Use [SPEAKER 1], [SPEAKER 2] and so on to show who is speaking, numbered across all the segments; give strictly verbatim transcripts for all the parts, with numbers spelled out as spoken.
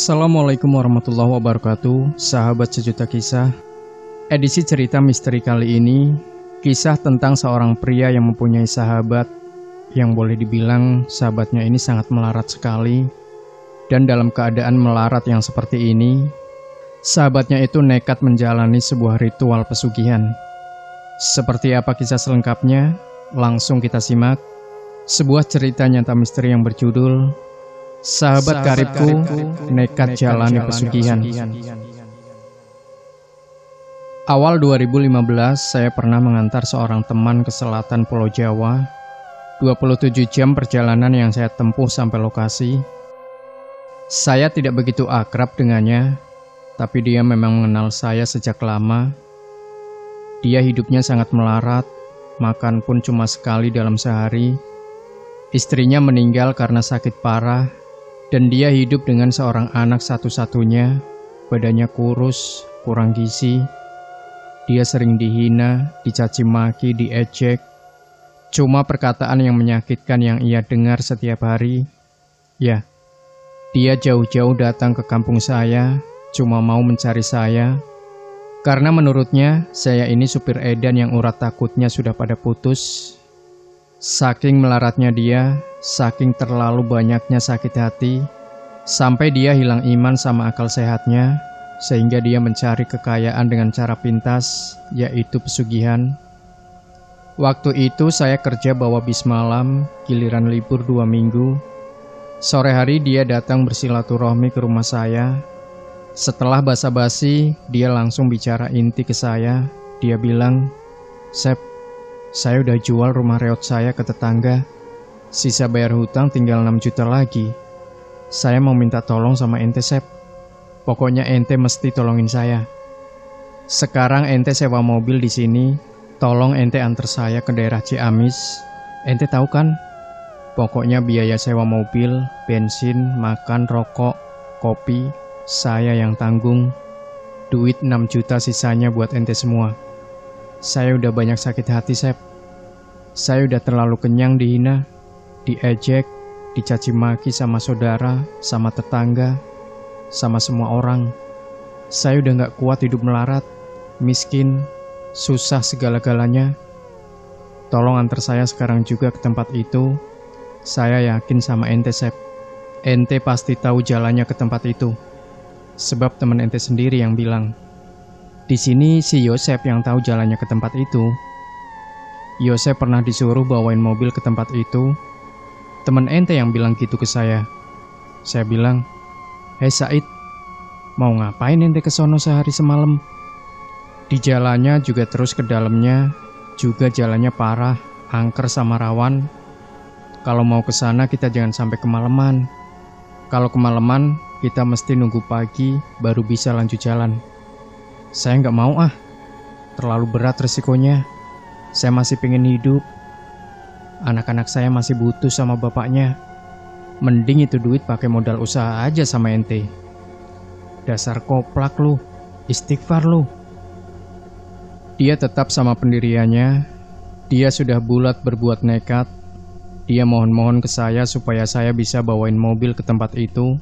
[SPEAKER 1] Assalamualaikum warahmatullahi wabarakatuh, sahabat sejuta kisah. Edisi cerita misteri kali ini, kisah tentang seorang pria yang mempunyai sahabat yang boleh dibilang sahabatnya ini sangat melarat sekali. Dan dalam keadaan melarat yang seperti ini, sahabatnya itu nekat menjalani sebuah ritual pesugihan. Seperti apa kisah selengkapnya? Langsung kita simak. Sebuah cerita nyata misteri yang berjudul Sahabat, Sahabat karibku, karibku nekat, nekat jalani pesugihan. Awal dua ribu lima belas, saya pernah mengantar seorang teman ke selatan Pulau Jawa. dua puluh tujuh jam perjalanan yang saya tempuh sampai lokasi. Saya tidak begitu akrab dengannya, tapi dia memang mengenal saya sejak lama. Dia hidupnya sangat melarat, makan pun cuma sekali dalam sehari. Istrinya meninggal karena sakit parah, dan dia hidup dengan seorang anak satu-satunya, badannya kurus, kurang gizi. Dia sering dihina, dicaci maki, diejek. Cuma perkataan yang menyakitkan yang ia dengar setiap hari. Ya, dia jauh-jauh datang ke kampung saya, cuma mau mencari saya. Karena menurutnya, saya ini supir edan yang urat takutnya sudah pada putus. Saking melaratnya dia, saking terlalu banyaknya sakit hati, sampai dia hilang iman sama akal sehatnya, sehingga dia mencari kekayaan dengan cara pintas, yaitu pesugihan. Waktu itu saya kerja bawa bis malam, giliran libur dua minggu. Sore hari dia datang bersilaturahmi ke rumah saya. Setelah basa-basi, dia langsung bicara inti ke saya. Dia bilang, "Sep, saya udah jual rumah reot saya ke tetangga. Sisa bayar hutang tinggal enam juta lagi. Saya mau minta tolong sama ente, Sep. Pokoknya ente mesti tolongin saya. Sekarang ente sewa mobil di sini. Tolong ente antar saya ke daerah Ciamis. Ente tahu kan? Pokoknya biaya sewa mobil, bensin, makan, rokok, kopi, saya yang tanggung. Duit enam juta sisanya buat ente semua. Saya udah banyak sakit hati, Sep. Saya udah terlalu kenyang dihina, diejek, dicaci maki sama saudara, sama tetangga, sama semua orang. Saya udah gak kuat hidup melarat, miskin, susah segala-galanya. Tolong antar saya sekarang juga ke tempat itu. Saya yakin sama ente, Sep. Ente pasti tahu jalannya ke tempat itu. Sebab teman ente sendiri yang bilang. Di sini si Yosep yang tahu jalannya ke tempat itu. Yosep pernah disuruh bawain mobil ke tempat itu. Temen ente yang bilang gitu ke saya. Saya bilang, "Hei Said, mau ngapain ente ke sono sehari semalam?" Di jalannya juga terus ke dalamnya, juga jalannya parah, angker sama rawan. Kalau mau ke sana kita jangan sampai kemalaman. Kalau kemalaman kita mesti nunggu pagi baru bisa lanjut jalan. Saya nggak mau ah, terlalu berat resikonya. Saya masih pengen hidup. Anak-anak saya masih butuh sama bapaknya. Mending itu duit pakai modal usaha aja sama ente. Dasar koplak lu, istighfar lu." Dia tetap sama pendiriannya. Dia sudah bulat berbuat nekat. Dia mohon-mohon ke saya supaya saya bisa bawain mobil ke tempat itu.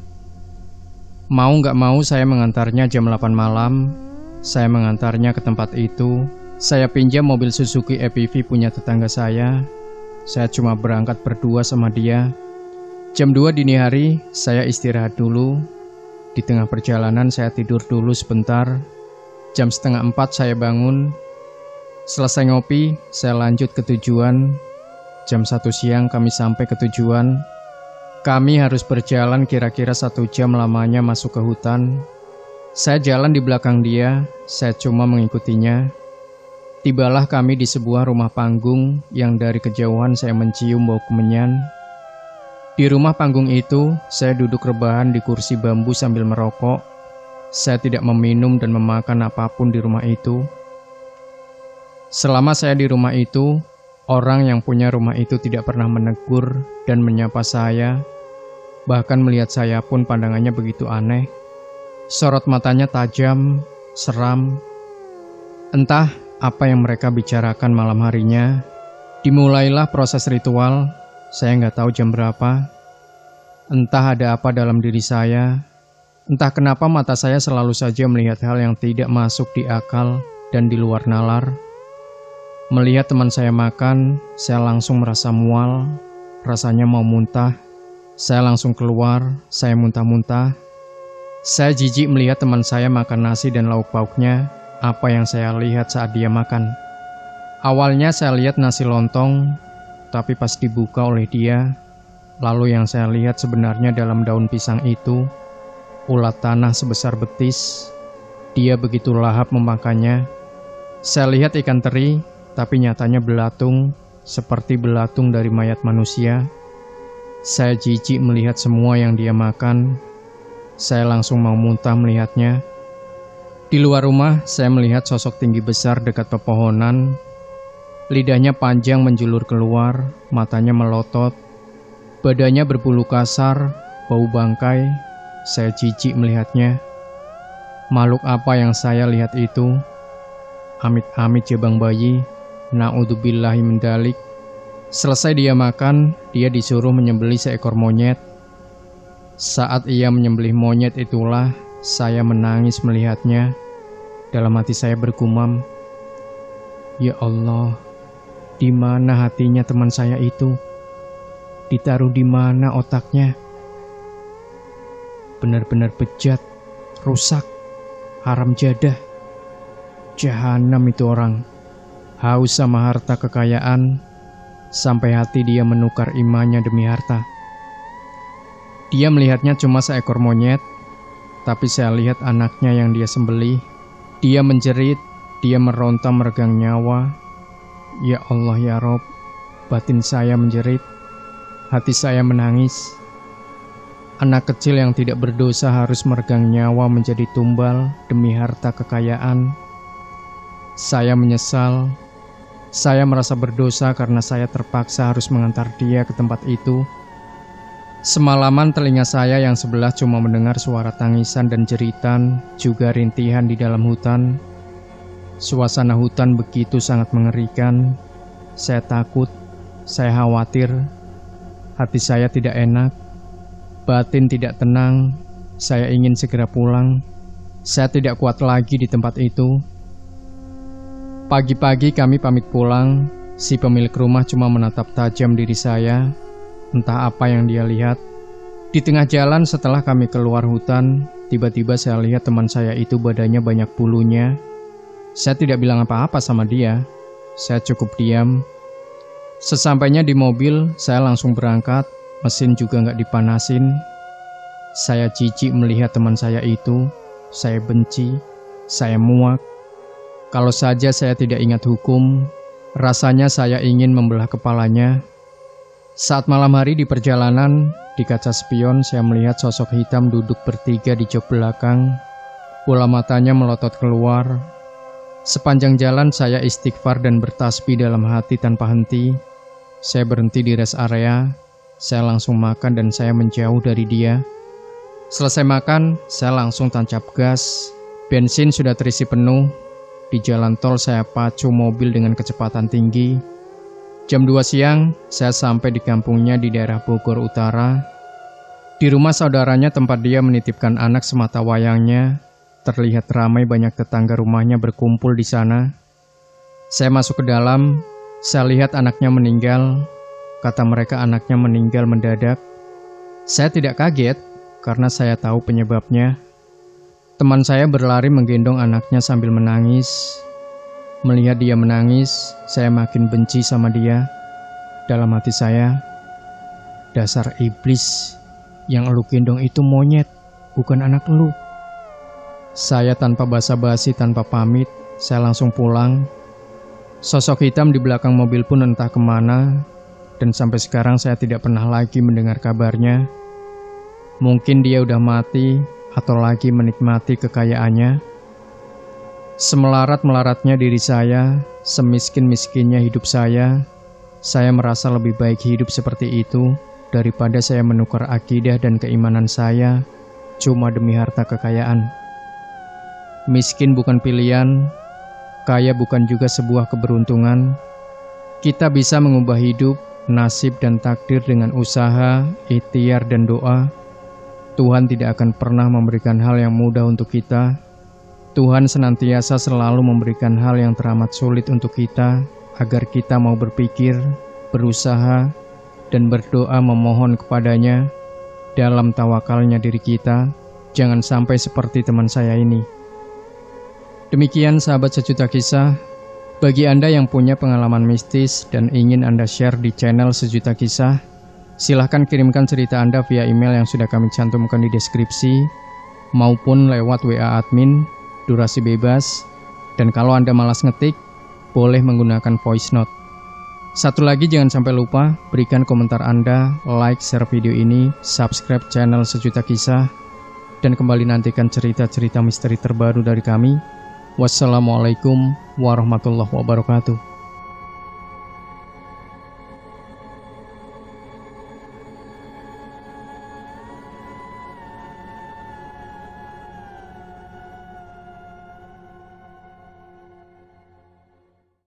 [SPEAKER 1] Mau nggak mau saya mengantarnya jam delapan malam. Saya mengantarnya ke tempat itu. Saya pinjam mobil Suzuki E P V punya tetangga saya. Saya cuma berangkat berdua sama dia. Jam dua dini hari, saya istirahat dulu. Di tengah perjalanan saya tidur dulu sebentar. Jam setengah empat saya bangun. Selesai ngopi, saya lanjut ke tujuan. Jam satu siang kami sampai ke tujuan. Kami harus berjalan kira-kira satu jam lamanya masuk ke hutan. Saya jalan di belakang dia, saya cuma mengikutinya. Tibalah kami di sebuah rumah panggung yang dari kejauhan saya mencium bau kemenyan. Di rumah panggung itu, saya duduk rebahan di kursi bambu sambil merokok. Saya tidak meminum dan memakan apapun di rumah itu. Selama saya di rumah itu, orang yang punya rumah itu tidak pernah menegur dan menyapa saya. Bahkan melihat saya pun pandangannya begitu aneh. Sorot matanya tajam, seram. Entah apa yang mereka bicarakan malam harinya. Dimulailah proses ritual. Saya nggak tahu jam berapa. Entah ada apa dalam diri saya. Entah kenapa mata saya selalu saja melihat hal yang tidak masuk di akal dan di luar nalar. Melihat teman saya makan, saya langsung merasa mual, rasanya mau muntah. Saya langsung keluar, saya muntah-muntah. Saya jijik melihat teman saya makan nasi dan lauk pauknya, apa yang saya lihat saat dia makan. Awalnya saya lihat nasi lontong, tapi pas dibuka oleh dia, lalu yang saya lihat sebenarnya dalam daun pisang itu, ulat tanah sebesar betis. Dia begitu lahap memakannya. Saya lihat ikan teri, tapi nyatanya belatung, seperti belatung dari mayat manusia. Saya jijik melihat semua yang dia makan. Saya langsung mau muntah melihatnya. Di luar rumah, saya melihat sosok tinggi besar dekat pepohonan. Lidahnya panjang menjulur keluar, matanya melotot. Badannya berbulu kasar, bau bangkai. Saya jijik melihatnya. Makhluk apa yang saya lihat itu? Amit-amit jabang bayi. Na'udzubillahi min dzalik. Selesai dia makan, dia disuruh menyembelih seekor monyet. Saat ia menyembelih monyet itulah saya menangis melihatnya. Dalam hati saya bergumam, ya Allah, di mana hatinya teman saya itu? Ditaruh di mana otaknya? Benar-benar bejat, rusak, haram jadah. Jahanam itu orang. Haus sama harta kekayaan, sampai hati dia menukar imannya demi harta. Dia melihatnya cuma seekor monyet, tapi saya lihat anaknya yang dia sembelih. Dia menjerit, dia meronta meregang nyawa. Ya Allah ya Rob, batin saya menjerit, hati saya menangis. Anak kecil yang tidak berdosa harus meregang nyawa menjadi tumbal demi harta kekayaan. Saya menyesal. Saya merasa berdosa karena saya terpaksa harus mengantar dia ke tempat itu. Semalaman telinga saya yang sebelah cuma mendengar suara tangisan dan jeritan, juga rintihan di dalam hutan. Suasana hutan begitu sangat mengerikan. Saya takut, saya khawatir, hati saya tidak enak, batin tidak tenang. Saya ingin segera pulang. Saya tidak kuat lagi di tempat itu. Pagi-pagi kami pamit pulang. Si pemilik rumah cuma menatap tajam diri saya. Entah apa yang dia lihat. Di tengah jalan setelah kami keluar hutan, tiba-tiba saya lihat teman saya itu badannya banyak bulunya. Saya tidak bilang apa-apa sama dia. Saya cukup diam. Sesampainya di mobil, saya langsung berangkat. Mesin juga nggak dipanasin. Saya jijik melihat teman saya itu. Saya benci. Saya muak. Kalau saja saya tidak ingat hukum, rasanya saya ingin membelah kepalanya. Saat malam hari di perjalanan, di kaca spion saya melihat sosok hitam duduk bertiga di jok belakang. Bola matanya melotot keluar. Sepanjang jalan saya istighfar dan bertasbih dalam hati tanpa henti. Saya berhenti di rest area. Saya langsung makan dan saya menjauh dari dia. Selesai makan, saya langsung tancap gas. Bensin sudah terisi penuh. Di jalan tol saya pacu mobil dengan kecepatan tinggi. Jam dua siang, saya sampai di kampungnya di daerah Bogor Utara. Di rumah saudaranya tempat dia menitipkan anak semata wayangnya, terlihat ramai banyak tetangga rumahnya berkumpul di sana. Saya masuk ke dalam, saya lihat anaknya meninggal. Kata mereka anaknya meninggal mendadak. Saya tidak kaget, karena saya tahu penyebabnya. Teman saya berlari menggendong anaknya sambil menangis. Melihat dia menangis, saya makin benci sama dia. Dalam hati saya, dasar iblis, yang elu gendong itu monyet, bukan anak elu. Saya tanpa basa-basi, tanpa pamit, saya langsung pulang. Sosok hitam di belakang mobil pun entah kemana, dan sampai sekarang saya tidak pernah lagi mendengar kabarnya. Mungkin dia udah mati, atau lagi menikmati kekayaannya. Semelarat-melaratnya diri saya, semiskin-miskinnya hidup saya, saya merasa lebih baik hidup seperti itu daripada saya menukar akidah dan keimanan saya cuma demi harta kekayaan. Miskin bukan pilihan, kaya bukan juga sebuah keberuntungan. Kita bisa mengubah hidup, nasib dan takdir dengan usaha, ikhtiar dan doa. Tuhan tidak akan pernah memberikan hal yang mudah untuk kita. Tuhan senantiasa selalu memberikan hal yang teramat sulit untuk kita, agar kita mau berpikir, berusaha, dan berdoa memohon kepadanya dalam tawakalnya diri kita. Jangan sampai seperti teman saya ini. Demikian sahabat sejuta kisah. Bagi Anda yang punya pengalaman mistis dan ingin Anda share di channel Sejuta Kisah, silahkan kirimkan cerita Anda via email yang sudah kami cantumkan di deskripsi, maupun lewat W A admin, durasi bebas, dan kalau Anda malas ngetik, boleh menggunakan voice note. Satu lagi, jangan sampai lupa, berikan komentar Anda, like, share video ini, subscribe channel Sejuta Kisah, dan kembali nantikan cerita-cerita misteri terbaru dari kami. Wassalamualaikum warahmatullahi wabarakatuh.